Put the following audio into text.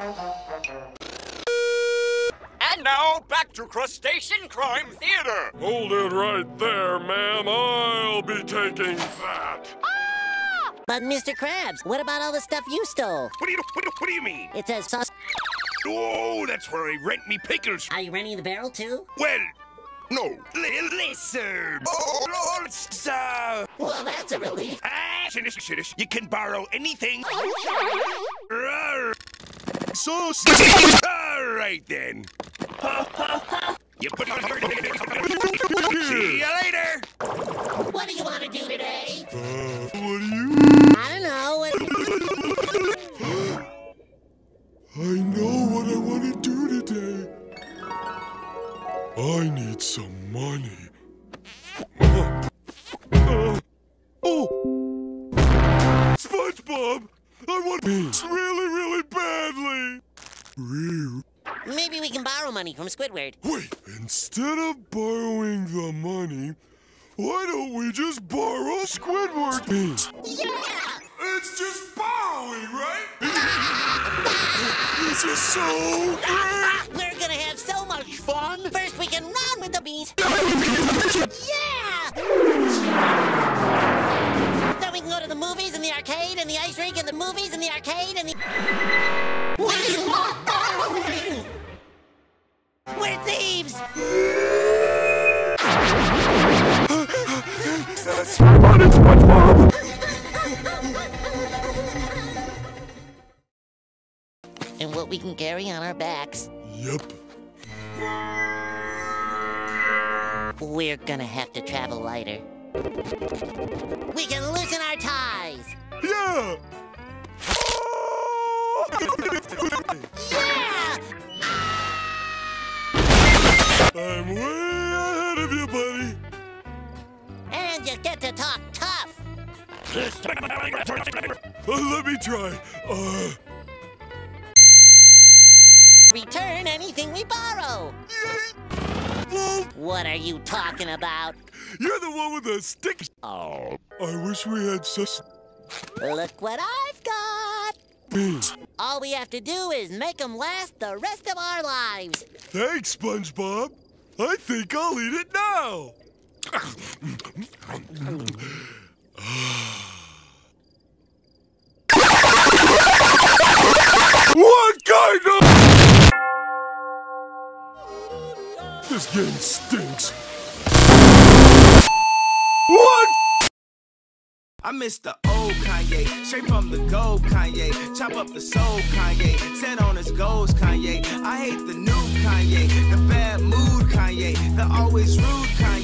And now, back to Crustacean Crime Theater. Hold it right there, ma'am. I'll be taking that. But Mr. Krabs, what about all the stuff you stole? What do you mean? It says sauce. Oh, that's where I rent me pickles. Are you renting the barrel too? Well, no. Listen. Oh, it's, Well, that's a relief. Shit. You can borrow anything. So, all right then. You put on her. See you later. What do you want to do today? What do you? I don't know. I know what I want to do today. I need some money. Oh! SpongeBob! I want beans really badly! Real. Maybe we can borrow money from Squidward. Wait, instead of borrowing the money, why don't we just borrow Squidward beans? Yeah! It's just borrowing, right? This is so great! We're gonna have so much fun! First we can run with the beans! Yeah! Then we can go to the movies and the arcade and the ice rink and the movies and the arcade and the... We love borrowing! We're thieves! I'm on it, SpongeBob! And what we can carry on our backs. Yep. We're gonna have to travel lighter. We can loosen our ties! Yeah! Yeah! I'm way ahead of you, buddy. And you get to talk tough! Let me try. Return anything we borrow! What are you talking about? You're the one with the stick. Oh. I wish we had such Look what I've got! beans. All we have to do is make them last the rest of our lives. Thanks, SpongeBob. I think I'll eat it now. What kind of... This game stinks. What? I miss the old Kanye, straight from the gold Kanye. Chop up the soul Kanye, set on his goals Kanye. I hate the new Kanye, the bad mood Kanye, the always rude Kanye.